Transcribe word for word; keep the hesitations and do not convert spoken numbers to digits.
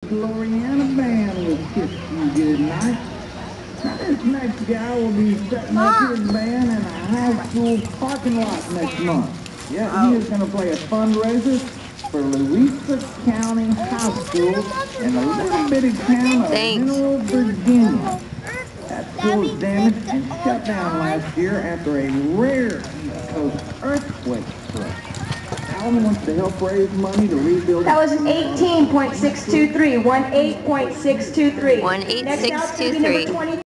Gloriana band will kiss you goodnight. Now this next guy will be setting up his band in a high school parking lot next month. Yeah, he is going to play a fundraiser for Louisa County High School in the little bitty town of Mineral, Virginia. That school was damaged and shut down last year after a rare East Coast earthquake struck. Alan wants to help raise money to rebuild. That was eighteen point six two three. one eight point six two three. one eight six two three.